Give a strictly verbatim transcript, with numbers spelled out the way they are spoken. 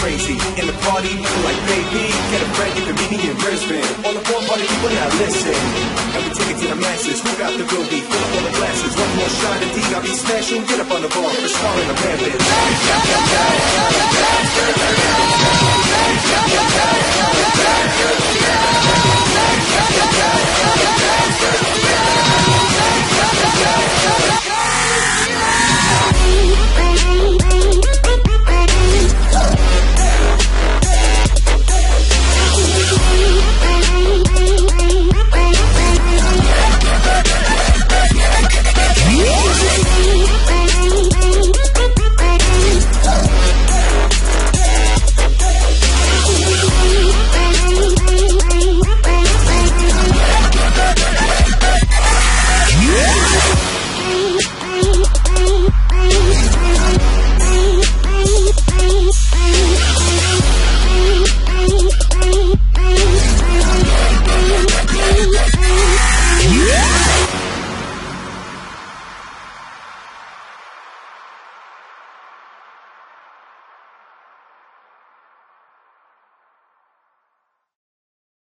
crazy. In the party, people like baby. Get a friend, you can meet me in Brisbane. All the four party people now listen. And we take it to the masses. Who got the boogie? Fill up all the glasses. One more shot of D, I'll be smashing. Get up on the bar for starring the rampage.